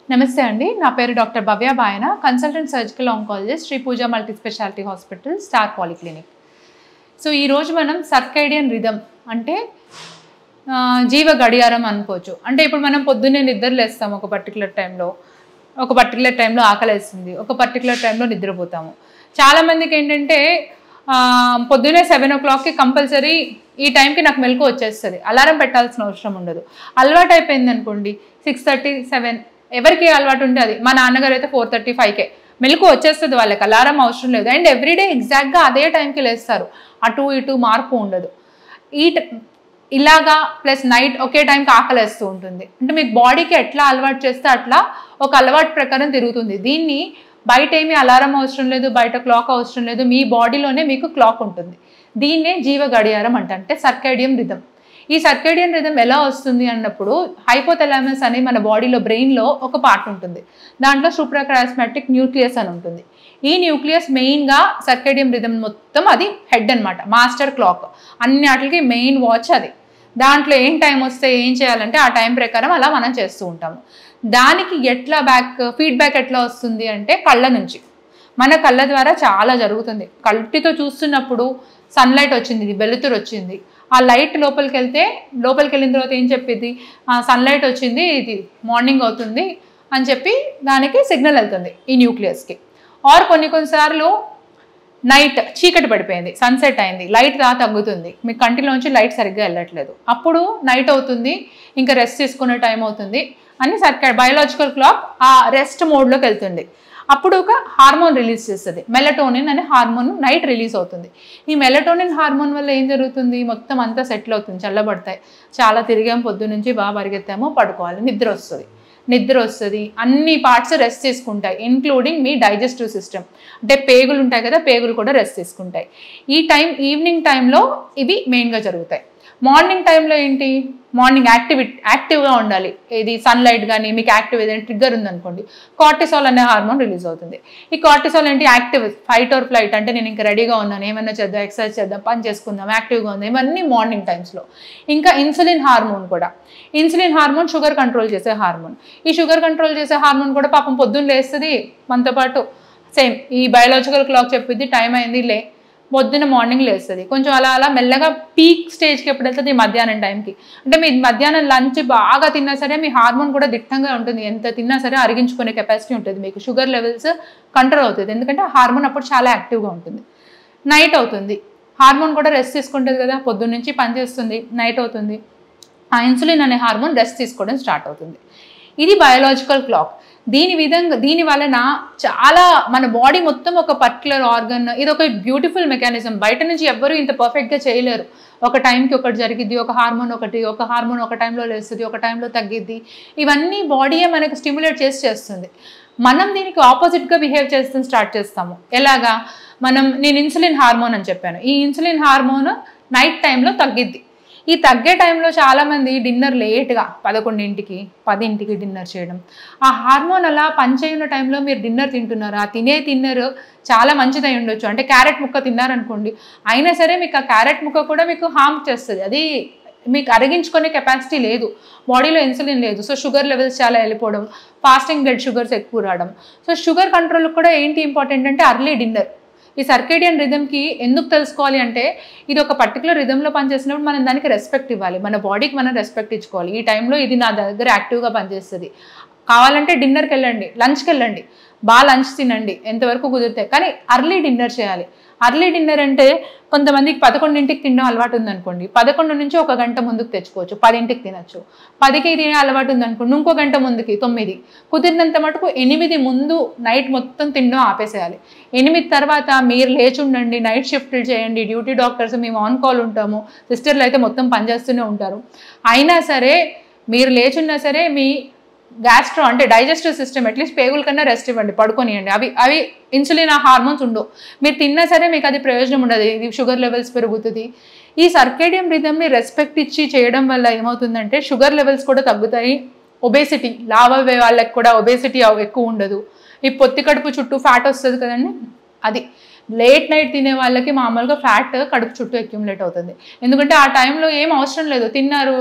నమస్తే అండి, నా పేరు doctor Bhavya Bayana, consultant surgical oncologist, Shri Pooja multi specialty hospital, star polyclinic. So ఈరోజు మనం సర్కేడియన్ రిథమ్ అంటే జీవ గడియారం అనుకోవచ్చు. అంటే ఇప్పుడు మనం పొద్దున్నే నిద్ర లేస్తాము, ఒక పర్టికులర్ టైంలో ఆకలేస్తుంది, ఒక పర్టికులర్ టైంలో నిద్రపోతాము. చాలామందికి ఏంటంటే పొద్దున్నే 7 o'clockకి కంపల్సరీ ఈ టైంకి నాకు మెలకు వచ్చేస్తుంది, అలారం పెట్టాల్సిన అవసరం ఉండదు. అలవాటు అయిపోయింది అనుకోండి 6:30, 7 ఎవరికి అలవాటు ఉంటే అది. మా నాన్నగారు అయితే 4:30, 5కే మెలకు వచ్చేస్తుంది, వాళ్ళకి అలారం అవసరం లేదు. అండ్ ఎవ్రీడే ఎగ్జాక్ట్గా అదే టైంకి లేస్తారు, అటు ఇటు మార్పు ఉండదు. ఇలాగా ప్లస్ నైట్ ఒకే టైంకి ఆకలేస్తూ ఉంటుంది. అంటే మీకు బాడీకి ఎట్లా అలవాటు చేస్తే అట్లా ఒక అలవాటు ప్రకారం తిరుగుతుంది. దీన్ని బయట ఏమీ అలారం అవసరం లేదు, బయట క్లాక్ అవసరం లేదు, మీ బాడీలోనే మీకు క్లాక్ ఉంటుంది. దీన్నే జీవ గడియారం అంటే సర్కేడియన్ రిథమ్. ఈ సర్కేడియన్ రిథమ్ ఎలా వస్తుంది అన్నప్పుడు హైపోథలామస్ అని మన బాడీలో బ్రెయిన్లో ఒక పార్ట్ ఉంటుంది, దాంట్లో సూప్రాకియాస్మాటిక్ న్యూక్లియస్ అని ఉంటుంది. ఈ న్యూక్లియస్ మెయిన్గా సర్కేడియన్ రిథమ్ మొత్తం అది హెడ్ అనమాట, మాస్టర్ క్లాక్, అన్ని వాటికి మెయిన్ వాచ్ అది. దాంట్లో ఏం టైం వస్తే ఏం చేయాలంటే ఆ టైం ప్రకారం అలా మనం చేస్తూ ఉంటాము. దానికి ఎట్లా ఫీడ్బ్యాక్ ఎట్లా వస్తుంది అంటే కళ్ళ నుంచి, మన కళ్ళ ద్వారా చాలా జరుగుతుంది. కంటితో చూస్తున్నప్పుడు సన్లైట్ వచ్చింది, ఇది వెలుతురు వచ్చింది, ఆ లైట్ లోపలికి వెళ్ళిన తర్వాత ఏం చెప్పేది, సన్లైట్ వచ్చింది, ఇది మార్నింగ్ అవుతుంది అని చెప్పి దానికి సిగ్నల్ వెళ్తుంది ఈ న్యూక్లియస్కి. ఆర్ కొన్నిసార్లు నైట్ చీకటి పడిపోయింది, సన్సెట్ అయింది, లైట్ తగ్గుతుంది, మీ కంటిలోంచి లైట్ సరిగ్గా వెళ్ళట్లేదు, అప్పుడు నైట్ అవుతుంది, ఇంకా రెస్ట్ తీసుకునే టైం అవుతుంది అని బయోలాజికల్ క్లాక్ ఆ రెస్ట్ మోడ్లోకి వెళ్తుంది. అప్పుడు ఒక హార్మోన్ రిలీజ్ చేస్తుంది, మెలటోనిన్ అనే హార్మోన్ నైట్ రిలీజ్ అవుతుంది. ఈ మెలటోనిన్ హార్మోన్ వల్ల ఏం జరుగుతుంది, మొత్తం అంతా సెటిల్ అవుతుంది, చల్లబడతాయి, చాలా తిరిగాము పొద్దు నుంచి, బాగా పరిగెత్తాము, పడుకోవాలి, నిద్ర వస్తుంది, అన్ని పార్ట్స్ రెస్ట్ తీసుకుంటాయి, ఇంక్లూడింగ్ మీ డైజెస్టివ్ సిస్టమ్. అంటే పేగులు ఉంటాయి కదా, పేగులు కూడా రెస్ట్ తీసుకుంటాయి. ఈవినింగ్ టైంలో ఇవి మెయిన్గా జరుగుతాయి. మార్నింగ్ టైంలో ఏంటి, మార్నింగ్ యాక్టివ్గా ఉండాలి. ఇది సన్లైట్ కానీ మీకు యాక్టివ్ ఏదైనా ట్రిగ్గర్ ఉందనుకోండి, కార్టిసాల్ అనే హార్మోన్ రిలీజ్ అవుతుంది. ఈ కార్టిసాల్ ఏంటి, యాక్టివ్, ఫైట్ ఆర్ ఫ్లైట్, అంటే నేను ఇంకా రెడీగా ఉన్నాను, ఏమైనా చేద్దాం, ఎక్సర్సైజ్ చేద్దాం, పని చేసుకుందాం, యాక్టివ్గా ఉంది, ఇవన్నీ మార్నింగ్ టైమ్స్లో. ఇంకా ఇన్సులిన్ హార్మోన్ కూడా, ఇన్సులిన్ హార్మోన్ షుగర్ కంట్రోల్ చేసే హార్మోన్. ఈ షుగర్ కంట్రోల్ చేసే హార్మోన్ కూడా పాపం పొద్దున్న లేస్తుంది మనతో పాటు, సేమ్ ఈ బయోలాజికల్ క్లాక్ చెప్పిద్ది టైం అయింది లే, పొద్దున్న మార్నింగ్ లేస్తుంది. కొంచెం అలా మెల్లగా పీక్ స్టేజ్కి ఎప్పుడు వెళ్తుంది, మధ్యాహ్నం టైంకి. అంటే మీ మధ్యాహ్నం లంచ్ బాగా తిన్నా సరే మీ హార్మోన్ కూడా దిట్టంగా ఉంటుంది, ఎంత తిన్నా సరే అరిగించుకునే కెపాసిటీ ఉంటుంది, మీకు షుగర్ లెవెల్స్ కంట్రోల్ అవుతుంది, ఎందుకంటే హార్మోన్ అప్పుడు చాలా యాక్టివ్గా ఉంటుంది. నైట్ అవుతుంది, హార్మోన్ కూడా రెస్ట్ తీసుకుంటుంది కదా, పొద్దున్న నుంచి పనిచేస్తుంది, నైట్ అవుతుంది, ఆ ఇన్సులిన్ అనే హార్మోన్ రెస్ట్ తీసుకోవడం స్టార్ట్ అవుతుంది. ఇది బయోలాజికల్ క్లాక్. దీని వలన చాలా మన బాడీ మొత్తం ఒక పర్టికులర్ ఆర్గన్, ఇది ఒక బ్యూటిఫుల్ మెకానిజం. బయట నుంచి ఎవ్వరూ ఇంత పర్ఫెక్ట్గా చేయలేరు. ఒక టైంకి ఒకటి జరిగిద్ది, ఒక హార్మోన్ ఒక టైంలో లేస్తుంది, ఒక టైంలో తగ్గిద్ది. ఇవన్నీ బాడీయే మనకు స్టిమ్యులేట్ చేస్తుంది. మనం దీనికి ఆపోజిట్గా బిహేవ్ చేస్తూ స్టార్ట్ చేస్తాము. ఎలాగా, నేను ఇన్సులిన్ హార్మోన్ అని చెప్పాను, ఈ ఇన్సులిన్ హార్మోన్ నైట్ టైంలో తగ్గిద్ది. ఈ తగ్గే టైంలో చాలామంది డిన్నర్ లేట్గా 11కి 10కి డిన్నర్ చేయడం, ఆ హార్మోన్ అలా పనిచేయున్న టైంలో మీరు డిన్నర్ తింటున్నారు, ఆ తిన్నర్ చాలా మంచిదై ఉండొచ్చు. అంటే క్యారెట్ ముక్క తిన్నారనుకోండి, అయినా సరే మీకు ఆ క్యారెట్ ముక్క కూడా మీకు హార్మ్ చేస్తుంది, అది మీకు అరిగించుకునే కెపాసిటీ లేదు, బాడీలో ఇన్సులిన్ లేదు. సో షుగర్ లెవెల్స్ చాలా వెళ్ళిపోవడం, ఫాస్టింగ్ బ్లడ్ షుగర్స్ ఎక్కువ రావడం. సో షుగర్ కంట్రోల్ కూడా ఏంటి ఇంపార్టెంట్ అంటే అర్లీ డిన్నర్. ఈ సర్కేడియన్ రిథమ్కి ఎందుకు తెలుసుకోవాలి అంటే, ఇది ఒక పర్టికులర్ రిథంలో పనిచేసినప్పుడు మనం దానికి రెస్పెక్ట్ ఇవ్వాలి, మన బాడీకి మనం రెస్పెక్ట్ ఇచ్చుకోవాలి. ఈ టైంలో ఇది నా దగ్గర యాక్టివ్గా పనిచేస్తుంది, కావాలంటే డిన్నర్కి వెళ్ళండి, లంచ్కి వెళ్ళండి, బాగా లంచ్ తినండి ఎంతవరకు కుదిరితే, కానీ అర్లీ డిన్నర్ చేయాలి. అర్లీ డిన్నర్ అంటే కొంతమందికి 11కి తినడం అలవాటు ఉందనుకోండి, 11 నుంచి 1 గంట ముందుకు తెచ్చుకోవచ్చు, 10కి తినచ్చు. 10కి తినే అలవాటు ఉందనుకోండి, ఇంకో గంట ముందుకి 9, కుదిరినంత మటుకు 8 ముందు నైట్ మొత్తం తినడం ఆపేసేయాలి. 8 తర్వాత మీరు లేచి ఉండండి, నైట్ షిఫ్ట్లు చేయండి, డ్యూటీ డాక్టర్స్ మేము ఆన్ కాల్ ఉంటాము, సిస్టర్లు అయితే మొత్తం పనిచేస్తూనే ఉంటారు. అయినా సరే మీరు లేచున్నా సరే మీ గ్యాస్ట్రో అంటే డైజెస్టివ్ సిస్టమ్ అట్లీస్ట్ పేగుల కన్నా రెస్ట్ ఇవ్వండి, పడుకోనియండి. అవి ఇన్సులిన్ హార్మోన్స్ ఉండవు, మీరు తిన్నా సరే మీకు అది ప్రయోజనం ఉండదు, ఇది షుగర్ లెవెల్స్ పెరుగుతుంది. ఈ సర్కేడియన్ రిథమ్ని రెస్పెక్ట్ ఇచ్చి చేయడం వల్ల ఏమవుతుందంటే షుగర్ లెవెల్స్ కూడా తగ్గుతాయి, ఒబేసిటీ, లావ్ అవ్వే వాళ్ళకి కూడా ఒబేసిటీ ఎక్కువ ఉండదు. ఈ పొత్తి కడుపు చుట్టూ ఫ్యాట్ వస్తుంది కదండి, అది లేట్ నైట్ తినే వాళ్ళకి మామూలుగా ఫ్యాట్ కడుపు చుట్టూ అక్యుములేట్ అవుతుంది. ఎందుకంటే ఆ టైంలో ఏం అవసరం లేదు, తిన్నారు,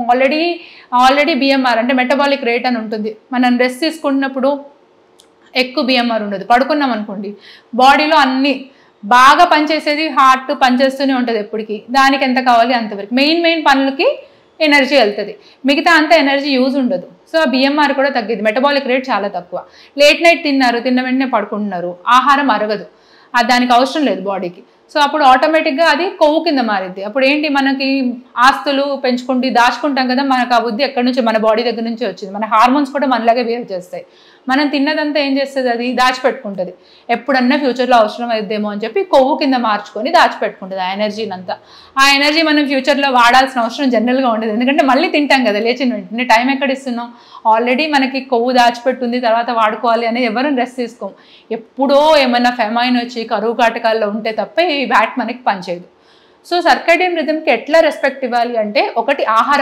ఆల్రెడీ బిఎంఆర్ అంటే మెటబాలిక్ రేట్ అని ఉంటుంది. మనం రెస్ట్ తీసుకుంటున్నప్పుడు ఎక్కువ బిఎంఆర్ ఉండదు. పడుకున్నాం అనుకోండి, బాడీలో అన్ని బాగా పనిచేసేది హార్ట్ పనిచేస్తూనే ఉంటుంది ఎప్పటికీ, దానికి ఎంత కావాలి అంతవరకు. మెయిన్ పనులకి ఎనర్జీ వెళ్తుంది, మిగతా అంత ఎనర్జీ యూజ్ ఉండదు. సో ఆ బిఎంఆర్ కూడా తగ్గింది, మెటబాలిక్ రేట్ చాలా తక్కువ. లేట్ నైట్ తిన్నారు, తిన్న వెంటనే పడుకుంటున్నారు, ఆహారం అరగదు, దానికి అవసరం లేదు బాడీకి. సో అప్పుడు ఆటోమేటిక్గా అది కొవ్వు కింద మారిద్ది. అప్పుడు ఏంటి, మనకి ఆస్తులు పెంచుకుంటూ దాచుకుంటాం కదా, మనకు ఆ బుద్ధి ఎక్కడి నుంచి, మన బాడీ దగ్గర నుంచి వచ్చింది. మన హార్మోన్స్ కూడా మనలాగే బిహేవ్ చేస్తాయి. మనం తిన్నదంతా ఏం చేస్తుంది, అది దాచిపెట్టుకుంటుంది. ఎప్పుడన్నా ఫ్యూచర్లో అవసరం అయిద్దేమో అని చెప్పి కొవ్వు కింద మార్చుకొని దాచిపెట్టుకుంటుంది ఆ ఎనర్జీని అంతా. ఆ ఎనర్జీ మనం ఫ్యూచర్లో వాడాల్సిన అవసరం జనరల్గా ఉండదు, ఎందుకంటే మళ్ళీ తింటాం కదా, లేచిన వెంటనే టైం ఎక్కడ ఇస్తున్నాం, ఆల్రెడీ మనకి కొవ్వు దాచిపెట్టుంది, తర్వాత వాడుకోవాలి అనేది ఎవరు రెస్ట్ తీసుకోం. ఎప్పుడో ఏమన్నా ఫెమైన్ వచ్చి కరువు కాటకాల్లో ఉంటే తప్ప ఈ వ్యాట్ మనకి పనిచేయదు. సో సర్కాడియన్ రిథమ్కి ఎట్లా రెస్పెక్ట్ ఇవ్వాలి అంటే, ఒకటి ఆహార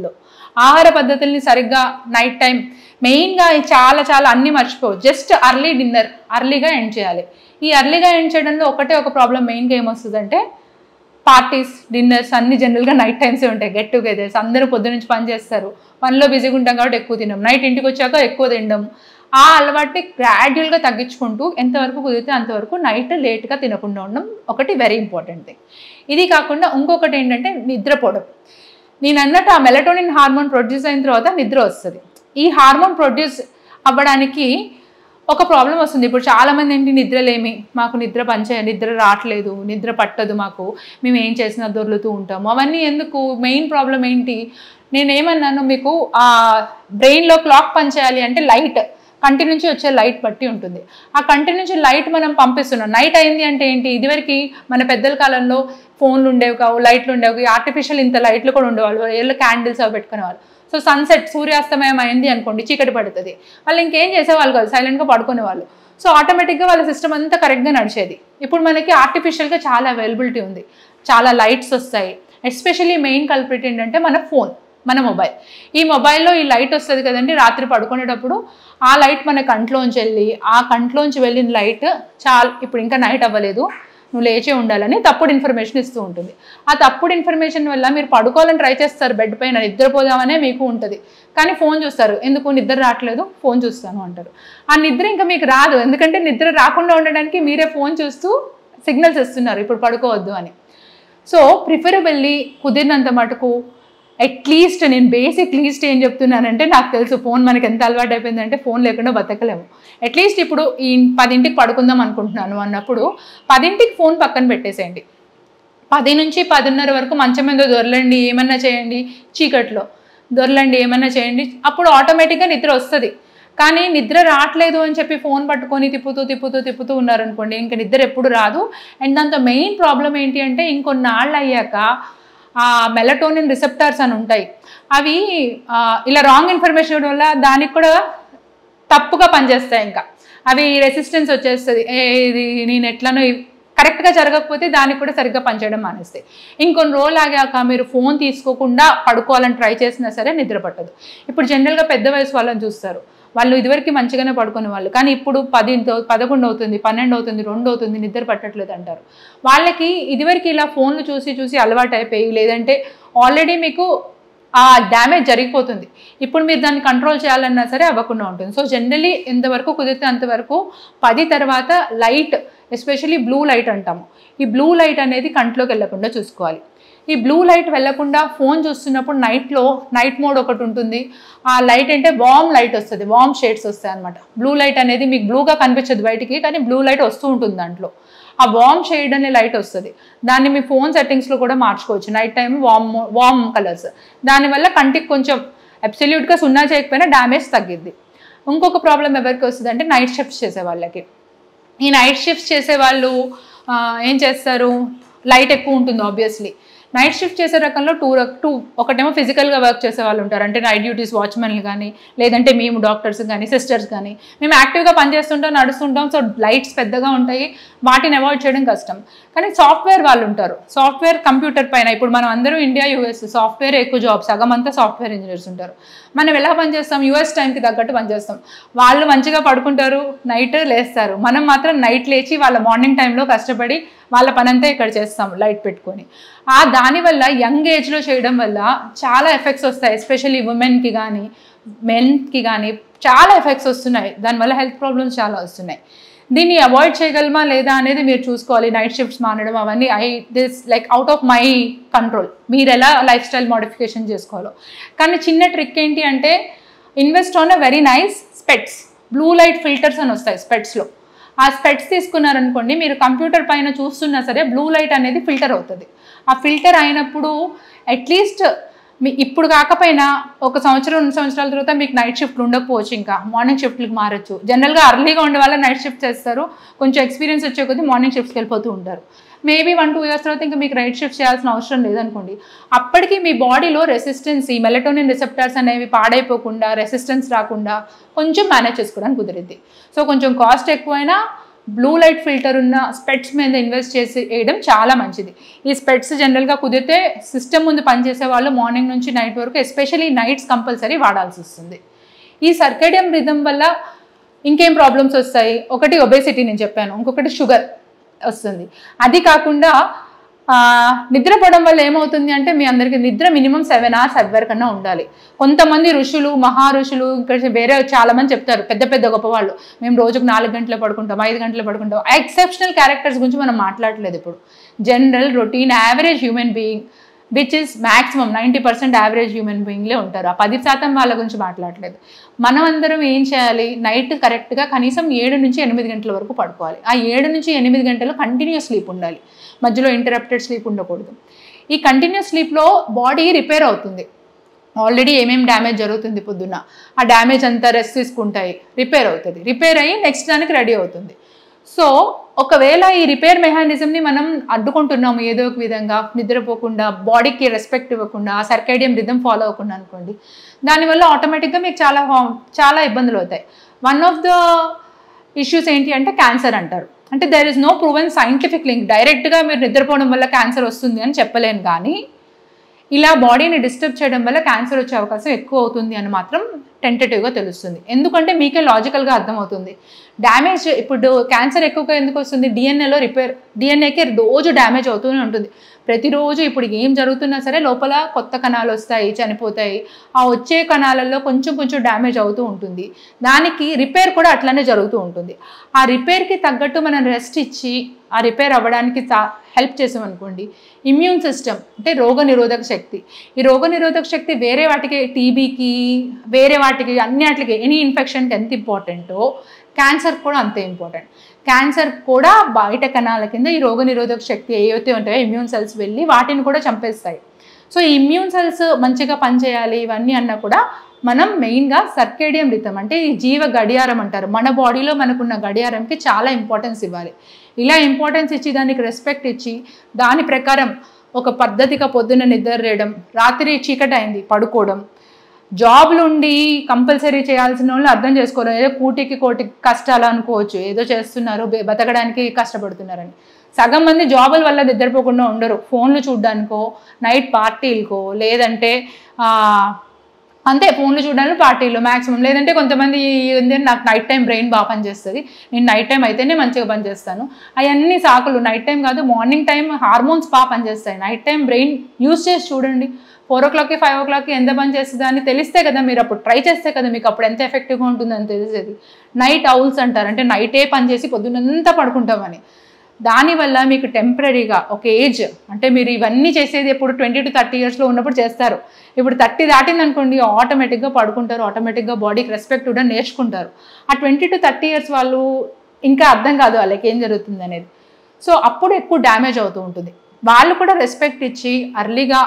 పద్ధతుల్ని సరిగ్గా నైట్ టైం మెయిన్గా చాలా అన్నీ మర్చిపోవచ్చు. జస్ట్ అర్లీ డిన్నర్ అర్లీగా ఎండ్ చేయాలి. ఈ అర్లీగా ఎండ్ చేయడంలో ఒక ప్రాబ్లం మెయిన్గా ఏమొస్తుందంటే, పార్టీస్ డిన్నర్స్ అన్ని జనరల్గా నైట్ టైమ్సే ఉంటాయి. గెట్ టుగెదర్స్, అందరూ పొద్దు నుంచి పని చేస్తారు, పనిలో బిజీగా ఉంటాం కాబట్టి ఎక్కువ తినడం, నైట్ ఇంటికి వచ్చాక ఎక్కువ తినడం. ఆ అలవాటుని గ్రాడ్యువల్గా తగ్గించుకుంటూ ఎంతవరకు కుదిరితే అంతవరకు నైట్ లేట్గా తినకుండా ఉండడం ఒకటి వెరీ ఇంపార్టెంట్ థింగ్. ఇది కాకుండా ఇంకొకటి ఏంటంటే నిద్రపోవడం. నేను అన్నట్టు ఆ మెలటోనిన్ హార్మోన్ ప్రొడ్యూస్ అయిన తర్వాత నిద్ర వస్తుంది. ఈ హార్మోన్ ప్రొడ్యూస్ అవ్వడానికి ఒక ప్రాబ్లం వస్తుంది. ఇప్పుడు చాలామంది ఏంటి, నిద్రలేమి, మాకు నిద్ర రావట్లేదు, నిద్ర పట్టదు మాకు, మేము ఏం చేసినా దొర్లుతూ ఉంటాము. అవన్నీ ఎందుకు? మెయిన్ ప్రాబ్లం ఏంటి, నేనేమన్నాను మీకు, ఆ బ్రెయిన్లో క్లాక్ పనిచేయాలి అంటే లైట్, కంటి నుంచి వచ్చే లైట్ బట్టి ఉంటుంది. ఆ కంటి నుంచి లైట్ మనం పంపిస్తున్నాం. నైట్ అయింది అంటే ఏంటి, ఇదివరకు మన పెద్దల కాలంలో ఫోన్లు ఉండేవి కావు, లైట్లు ఉండేవి, ఆర్టిఫిషియల్ ఇంత లైట్లు కూడా ఉండేవాళ్ళు, ఏళ్ళు క్యాండిల్స్ అవి పెట్టుకునేవాళ్ళు. సో సన్సెట్, సూర్యాస్తమయం అయింది అనుకోండి, చీకటి పడుతుంది, వాళ్ళు ఇంకేం చేసేవాళ్ళు కాదు, సైలెంట్గా పడుకునేవాళ్ళు. సో ఆటోమేటిక్గా వాళ్ళ సిస్టమ్ అంతా కరెక్ట్గా నడిచేది. ఇప్పుడు మనకి ఆర్టిఫిషియల్గా చాలా అవైలబిలిటీ ఉంది, చాలా లైట్స్ వస్తాయి. ఎస్పెషల్లీ మెయిన్ కల్ప్రిట్ ఏంటంటే మన మొబైల్. ఈ మొబైల్లో ఈ లైట్ వస్తుంది కదండి, రాత్రి పడుకునేటప్పుడు ఆ లైట్ మన కంట్లోంచి వెళ్ళిన లైట్ ఇప్పుడు ఇంకా నైట్ అవ్వలేదు, నువ్వు లేచే ఉండాలని తప్పుడు ఇన్ఫర్మేషన్ ఇస్తూ ఉంటుంది. ఆ తప్పుడు ఇన్ఫర్మేషన్ వల్ల మీరు పడుకోవాలని ట్రై చేస్తారు, బెడ్ పైన నిద్రపోదామనే మీకు ఉంటుంది, కానీ ఫోన్ చూస్తారు. ఎందుకు నిద్ర రావట్లేదు, ఫోన్ చూస్తాను అంటారు. ఆ నిద్ర ఇంకా మీకు రాదు, ఎందుకంటే నిద్ర రాకుండా ఉండడానికి మీరే ఫోన్ చూస్తూ సిగ్నల్స్ ఇస్తున్నారు ఇప్పుడు పడుకోవద్దు అని. సో ప్రిఫరబుల్లీ కుదిరినంత మటుకు అట్లీస్ట్, నేను బేసిక్ లీస్ట్ ఏం చెప్తున్నానంటే, నాకు తెలుసు ఫోన్ మనకి ఎంత అలవాటు అయిపోయిందంటే ఫోన్ లేకుండా బతకలేము. అట్లీస్ట్ ఇప్పుడు ఈ 10ంటికి పడుకుందాం అనుకుంటున్నాను అన్నప్పుడు 10ంటికి ఫోన్ పక్కన పెట్టేసేయండి. 10 నుంచి 10:30 వరకు మంచం మీద దొరలండి, ఏమన్నా చేయండి, చీకట్లో దొరలండి, ఏమన్నా చేయండి, అప్పుడు ఆటోమేటిక్గా నిద్ర వస్తుంది. కానీ నిద్ర రావట్లేదు అని చెప్పి ఫోన్ పట్టుకొని తిప్పుతూ ఉన్నారనుకోండి, ఇంకా నిద్ర ఎప్పుడు రాదు. అండ్ దాంతో మెయిన్ ప్రాబ్లం ఏంటి అంటే, ఇంకొన్నాళ్ళు అయ్యాక ఆ మెలటోనిన్ రిసెప్టార్స్ అని ఉంటాయి, అవి ఇలా రాంగ్ ఇన్ఫర్మేషన్ ఇవ్వడం వల్ల దానికి కూడా తప్పుగా పనిచేస్తాయి. ఇంకా అవి రెసిస్టెన్స్ వచ్చేస్తుంది, ఇది నేను ఎట్లనో కరెక్ట్గా జరగకపోతే దానికి కూడా సరిగ్గా పనిచేయడం మానేస్తాయి. ఇంకొన్ని రోజులు ఆగాక మీరు ఫోన్ తీసుకోకుండా పడుకోవాలని ట్రై చేసినా సరే నిద్ర పట్టదు. ఇప్పుడు జనరల్గా పెద్ద వయసు వాళ్ళని చూస్తారు, వాళ్ళు ఇదివరకు మంచిగానే పడుకునే వాళ్ళు, కానీ ఇప్పుడు 10, 11 అవుతుంది, 12 అవుతుంది, 2 అవుతుంది, నిద్ర పట్టట్లేదు అంటారు. వాళ్ళకి ఇదివరకు ఇలా ఫోన్లు చూసి అలవాటు అయిపోయి, లేదంటే ఆల్రెడీ మీకు ఆ డ్యామేజ్ జరిగిపోతుంది, ఇప్పుడు మీరు దాన్ని కంట్రోల్ చేయాలన్నా సరే అవ్వకుండా ఉంటుంది. సో జనరలీ ఎంతవరకు కుదిరితే అంతవరకు 10 తర్వాత లైట్, ఎస్పెషల్లీ బ్లూ లైట్ అంటాము, ఈ బ్లూ లైట్ అనేది కంట్లోకి వెళ్ళకుండా చూసుకోవాలి. ఈ బ్లూ లైట్ వెళ్లకుండా ఫోన్ చూస్తున్నప్పుడు నైట్ మోడ్ ఒకటి ఉంటుంది, ఆ లైట్ అంటే వార్మ్ లైట్ వస్తుంది, వార్మ్ షేడ్స్ వస్తాయి అనమాట. బ్లూ లైట్ అనేది మీకు బ్లూగా కనిపించదు బయటికి, కానీ బ్లూ లైట్ వస్తూ ఉంటుంది దాంట్లో. ఆ వార్మ్ షేడ్ అనే లైట్ వస్తుంది, దాన్ని మీ ఫోన్ సెట్టింగ్స్లో కూడా మార్చుకోవచ్చు, నైట్ టైం వార్మ్ కలర్స్. దానివల్ల కంటికి కొంచెం అబ్సల్యూట్గా సున్నా చేయకపోయినా డ్యామేజ్ తగ్గిద్ది. ఇంకొక ప్రాబ్లం ఎవరికి వస్తుంది అంటే, నైట్ షిఫ్ట్స్ చేసే వాళ్ళకి. ఈ నైట్ షిఫ్ట్స్ చేసే వాళ్ళు ఏం చేస్తారు, లైట్ ఎక్కువ ఉంటుంది ఆబ్వియస్లీ, నైట్ షిఫ్ట్ చేసే రకంలో ఒకటేమో ఫిజికల్గా వర్క్ చేసే వాళ్ళు ఉంటారు, అంటే నైట్ డ్యూటీస్ వాచ్మెన్లు కానీ, లేదంటే మేము డాక్టర్స్ కానీ, సిస్టర్స్ కానీ, మేము యాక్టివ్గా పనిచేస్తుంటాం, నడుస్తుంటాం. సో లైట్స్ పెద్దగా ఉంటాయి, వాటిని అవాయిడ్ చేయడం కష్టం. కానీ సాఫ్ట్వేర్ వాళ్ళు ఉంటారు, సాఫ్ట్వేర్ కంప్యూటర్ పైన. ఇప్పుడు మనం అందరూ ఇండియా యూఎస్ సాఫ్ట్వేర్ ఎక్కువ జాబ్, సగం అంతా సాఫ్ట్వేర్ ఇంజనీర్స్ ఉంటారు. మనం ఎలా పనిచేస్తాం, యూఎస్ టైంకి తగ్గట్టు పనిచేస్తాం. వాళ్ళు మంచిగా పడుకుంటారు, నైట్ లేస్తారు. మనం మాత్రం నైట్ లేచి వాళ్ళ మార్నింగ్ టైంలో కష్టపడి వాళ్ళ పనంతా ఇక్కడ చేస్తాం లైట్ పెట్టుకొని. దానివల్ల యంగ్ ఏజ్లో చేయడం వల్ల చాలా ఎఫెక్ట్స్ వస్తాయి, ఎస్పెషల్లీ ఉమెన్కి కానీ మెన్కి కానీ చాలా ఎఫెక్ట్స్ వస్తున్నాయి. దానివల్ల హెల్త్ ప్రాబ్లమ్స్ చాలా వస్తున్నాయి. దీన్ని అవాయిడ్ చేయగలమా లేదా అనేది మీరు చూసుకోవాలి. నైట్ షిఫ్ట్స్ మానడం అవన్నీ this like out of my control. మీరు ఎలా లైఫ్ స్టైల్ మోడిఫికేషన్ చేసుకోవాలో. కానీ చిన్న ట్రిక్ ఏంటి అంటే, invest on a very nice specs. Blue light filters అని వస్తాయి స్పెట్స్లో. ఆ స్పెట్స్ తీసుకున్నారనుకోండి, మీరు కంప్యూటర్ పైన చూస్తున్నా సరే బ్లూ లైట్ అనేది ఫిల్టర్ అవుతుంది. ఆ ఫిల్టర్ అయినప్పుడు అట్లీస్ట్ ఇప్పుడు కాకపోయినా ఒక సంవత్సరం 2 సంవత్సరాల తర్వాత మీకు నైట్ షిఫ్ట్లు ఉండకపోవచ్చు, ఇంకా మార్నింగ్ షిఫ్ట్లకు మారచ్చు. జనరల్గా అర్లీగా ఉండే వాళ్ళ నైట్ షిఫ్ట్ చేస్తారు, కొంచెం ఎక్స్పీరియన్స్ వచ్చే కొద్దీ మార్నింగ్ షిఫ్ట్కి వెళ్ళిపోతూ ఉంటారు. మేబీ 1-2 ఇయర్స్ తర్వాత ఇంకా మీకు నైట్ షిఫ్ట్ చేయాల్సిన అవసరం లేదనుకోండి. అప్పటికి మీ బాడీలో రెసిస్టెన్స్, ఈ మెలటోనిన్ రిసెప్టర్స్ అనేవి పాడైపోకుండా, రెసిస్టెన్స్ రాకుండా కొంచెం మేనేజ్ చేసుకోవడానికి కుదిరిద్ది. సో కొంచెం కాస్ట్ ఎక్కువైనా బ్లూ లైట్ ఫిల్టర్ ఉన్న స్పెట్స్ మీద ఇన్వెస్ట్ చేసి వేయడం చాలా మంచిది. ఈ స్పెట్స్ జనరల్గా కుదిరితే సిస్టమ్ ముందు పనిచేసే వాళ్ళు మార్నింగ్ నుంచి నైట్ వరకు, ఎస్పెషల్లీ నైట్స్ కంపల్సరీ వాడాల్సి వస్తుంది. ఈ సర్కేడియం రిథమ్ వల్ల ఇంకేం ప్రాబ్లమ్స్ వస్తాయి, ఒకటి ఒబేసిటీ నేను చెప్పాను, ఇంకొకటి షుగర్ వస్తుంది. అది కాకుండా నిద్రపోవడం వల్ల ఏమవుతుంది అంటే, మీ అందరికీ నిద్ర మినిమం 7 hours ఎవరికన్నా ఉండాలి. కొంతమంది ఋషులు, మహా ఋషులు, ఇక్కడ వేరే చాలామంది చెప్తారు, పెద్ద పెద్ద గొప్ప వాళ్ళు, మేము రోజుకు 4 గంటలు పడుకుంటాం, 5 గంటలు పడుకుంటాం. ఎక్సెప్షనల్ క్యారెక్టర్స్ గురించి మనం మాట్లాడలేదు ఇప్పుడు. General routine average human being which is maximum 90% average human బీయింగ్లే ఉంటారు. ఆ 10% వాళ్ళ గురించి మాట్లాడలేదు. మనం అందరం ఏం చేయాలి, నైట్ కరెక్ట్గా కనీసం 7 నుంచి 8 గంటల వరకు పడుకోవాలి. ఆ 7 నుంచి 8 గంటలు కంటిన్యూస్ స్లీప్ ఉండాలి, మధ్యలో ఇంటరప్టెడ్ స్లీప్ ఉండకూడదు. ఈ కంటిన్యూస్ స్లీప్లో బాడీ రిపేర్ అవుతుంది. ఆల్రెడీ ఏమేమి డ్యామేజ్ జరుగుతుంది పొద్దున్న, ఆ డ్యామేజ్ అంతా రెస్ట్ తీసుకుంటాయి, రిపేర్ అవుతుంది. రిపేర్ అయ్యి నెక్స్ట్ దానికి రెడీ అవుతుంది. సో ఒకవేళ ఈ రిపేర్ మెకానిజంని మనం అడ్డుకుంటున్నాము ఏదో ఒక విధంగా, నిద్రపోకుండా, బాడీకి రెస్పెక్ట్ ఇవ్వకుండా, ఆ సర్కేడియం రిథమ్ ఫాలో అవ్వకుండా అనుకోండి, దానివల్ల ఆటోమేటిక్గా మీకు చాలా ఇబ్బందులు అవుతాయి. వన్ ఆఫ్ ద ఇష్యూస్ ఏంటి అంటే క్యాన్సర్ అంటారు. అంటే there is no proven scientific link. డైరెక్ట్గా మీరు నిద్రపోవడం వల్ల క్యాన్సర్ వస్తుంది అని చెప్పలేను, కానీ ఇలా బాడీని డిస్టర్బ్ చేయడం వల్ల క్యాన్సర్ వచ్చే అవకాశం ఎక్కువ అవుతుంది అని మాత్రం టెంటేటివ్గా తెలుస్తుంది. ఎందుకంటే మీకే లాజికల్గా అర్థమవుతుంది. డ్యామేజ్ ఇప్పుడు క్యాన్సర్ ఎక్కువగా ఎందుకు వస్తుంది, డిఎన్ఏలో డిఎన్ఏకి రోజు డ్యామేజ్ అవుతూనే ఉంటుంది. ప్రతిరోజు ఇప్పుడు ఏం జరుగుతున్నా సరే లోపల కొత్త కణాలు వస్తాయి, చనిపోతాయి. ఆ వచ్చే కణాలలో కొంచెం కొంచెం డ్యామేజ్ అవుతూ ఉంటుంది. దానికి రిపేర్ కూడా అట్లనే జరుగుతూ ఉంటుంది. ఆ రిపేర్కి తగ్గట్టు మనం రెస్ట్ ఇచ్చి ఆ రిపేర్ అవ్వడానికి హెల్ప్ చేసామనుకోండి, ఇమ్యూన్ సిస్టమ్ అంటే రోగనిరోధక శక్తి, ఈ రోగనిరోధక శక్తి వేరే వాటికి, టీబీకి, వేరే వాటికి, అన్నిటికి, ఎనీ ఇన్ఫెక్షన్కి ఎంత ఇంపార్టెంటో క్యాన్సర్ కూడా అంతే ఇంపార్టెంట్. క్యాన్సర్ కూడా బయట కణాల కింద ఈ రోగనిరోధక శక్తి ఏవైతే ఉంటాయో ఇమ్యూన్ సెల్స్ వెళ్ళి వాటిని కూడా చంపేస్తాయి. సో ఈ ఇమ్యూన్ సెల్స్ మంచిగా పనిచేయాలి ఇవన్నీ అన్నా కూడా మనం మెయిన్గా సర్కేడియం రిథమ్ అంటే ఈ జీవ గడియారం అంటారు, మన బాడీలో మనకున్న గడియారంకి చాలా ఇంపార్టెన్స్ ఇవ్వాలి. ఇలా ఇంపార్టెన్స్ ఇచ్చి దానికి రెస్పెక్ట్ ఇచ్చి దాని ప్రకారం ఒక పద్ధతిగా పొద్దున్న నిద్ర లేయడం, రాత్రి చీకటి అయింది పడుకోవడం, జాబ్లు ఉండి కంపల్సరీ చేయాల్సిన వాళ్ళు అర్థం చేసుకోవడం, ఏదో కోటి కష్టాలు అనుకోవచ్చు, ఏదో చేస్తున్నారు బతకడానికి కష్టపడుతున్నారని. సగం మంది జాబుల వల్ల నిద్రపోకుండా ఉండరు, ఫోన్లు చూడడానికో, నైట్ పార్టీలకో, లేదంటే అంతే ఫోన్లు చూడడానికి పార్టీలు మ్యాక్సిమం, లేదంటే కొంతమంది నాకు నైట్ టైం బ్రెయిన్ బాగా పనిచేస్తుంది, నేను నైట్ టైం అయితేనే మంచిగా పనిచేస్తాను, అవన్నీ సాకులు. నైట్ టైం కాదు, మార్నింగ్ టైం హార్మోన్స్ బాగా పనిచేస్తాయి. నైట్ టైం బ్రెయిన్ యూస్ చేసి చూడండి, 4 o'clock 5 o'clock ఎంత పని చేస్తుంది అని తెలిస్తే కదా, మీరు అప్పుడు ట్రై చేస్తే కదా మీకు అప్పుడు ఎంత ఎఫెక్టివ్గా ఉంటుందని తెలిసేది. నైట్ ఔల్స్ అంటారు, అంటే నైటే పని చేసి పొద్దున్నంతా పడుకుంటామని. దానివల్ల మీకు టెంపరీగా ఒక ఏజ్, అంటే మీరు ఇవన్నీ చేసేది ఎప్పుడు 20 to 30 yearsలో ఉన్నప్పుడు చేస్తారు. ఇప్పుడు 30 దాటింది అనుకోండి, ఆటోమేటిక్గా పడుకుంటారు, ఆటోమేటిక్గా బాడీకి రెస్పెక్ట్ కూడా నేర్చుకుంటారు. ఆ 20 to 30 years వాళ్ళు ఇంకా అర్థం కాదు వాళ్ళకి ఏం జరుగుతుంది అనేది. సో అప్పుడు ఎక్కువ డ్యామేజ్ అవుతూ ఉంటుంది. వాళ్ళు కూడా రెస్పెక్ట్ ఇచ్చి అర్లీగా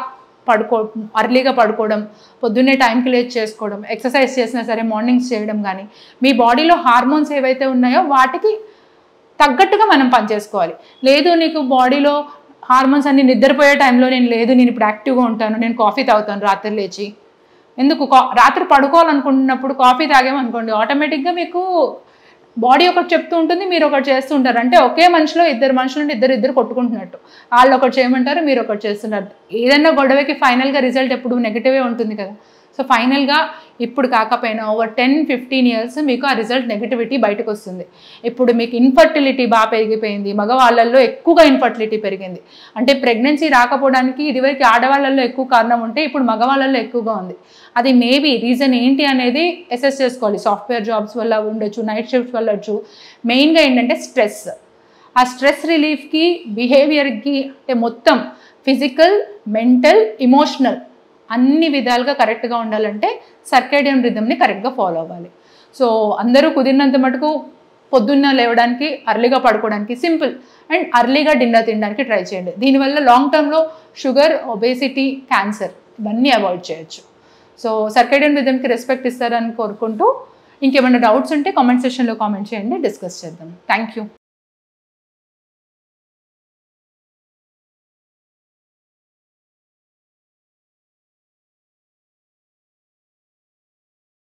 పడుకోవడం, పొద్దున్నే టైంకి లేచి చేసుకోవడం, ఎక్సర్సైజ్ చేసినా సరే మార్నింగ్స్ చేయడం, కానీ మీ బాడీలో హార్మోన్స్ ఏవైతే ఉన్నాయో వాటికి తగ్గట్టుగా మనం పనిచేసుకోవాలి. లేదు నీకు బాడీలో హార్మోన్స్ అన్ని నిద్రపోయే టైంలో నేను ఇప్పుడు యాక్టివ్గా ఉంటాను, నేను కాఫీ తాగుతాను రాత్రి లేచి. ఎందుకు రాత్రి పడుకోవాలనుకుంటున్నప్పుడు కాఫీ తాగామనుకోండి, ఆటోమేటిక్గా మీకు బాడీ ఒకటి చెప్తూ ఉంటుంది, మీరు ఒకటి చేస్తూ ఉంటారు. అంటే ఒకే మనిషిలో ఇద్దరు మనుషులు ఉంటే ఇద్దరు కొట్టుకుంటున్నట్టు. వాళ్ళు ఒకటి చేయమంటారు, మీరు ఒకటి చేస్తున్నారు. ఏదైనా గొడవకి ఫైనల్గా రిజల్ట్ ఎప్పుడు నెగిటివే ఉంటుంది కదా. సో ఫైనల్గా ఇప్పుడు కాకపోయినా ఓవర్ 10-15 years మీకు ఆ రిజల్ట్ నెగిటివిటీ బయటకు వస్తుంది. ఇప్పుడు మీకు ఇన్ఫర్టిలిటీ బాగా పెరిగిపోయింది, మగవాళ్ళల్లో ఎక్కువగా ఇన్ఫర్టిలిటీ పెరిగింది. అంటే ప్రెగ్నెన్సీ రాకపోవడానికి ఇదివరకు ఆడవాళ్ళల్లో ఎక్కువ కారణం ఉంటే ఇప్పుడు మగవాళ్ళల్లో ఎక్కువగా ఉంది. అది మేబీ రీజన్ ఏంటి అనేది అసెస్ చేసుకోవాలి. సాఫ్ట్వేర్ జాబ్స్ వల్ల ఉండొచ్చు, నైట్ షిఫ్ట్స్ వల్ల వచ్చు. మెయిన్గా ఏంటంటే స్ట్రెస్. ఆ స్ట్రెస్ రిలీఫ్కి, బిహేవియర్కి, అంటే మొత్తం ఫిజికల్, మెంటల్, ఎమోషనల్ అన్ని విధాలుగా కరెక్ట్గా ఉండాలంటే సర్కేడియన్ రిథమ్ని కరెక్ట్గా ఫాలో అవ్వాలి. సో అందరూ కుదిరినంత మటుకు పొద్దున్న లేవడానికి, అర్లీగా పడుకోవడానికి, సింపుల్ అండ్ అర్లీగా డిన్నర్ తినడానికి ట్రై చేయండి. దీనివల్ల లాంగ్ టర్మ్లో షుగర్, ఒబేసిటీ, క్యాన్సర్ ఇవన్నీ అవాయిడ్ చేయొచ్చు. సో సర్కేడియన్ రిథమ్కి రెస్పెక్ట్ ఇస్తారని కోరుకుంటూ, ఇంకేమైనా డౌట్స్ ఉంటే కామెంట్ సెక్షన్లో కామెంట్ చేయండి, డిస్కస్ చేద్దాం. Thank you.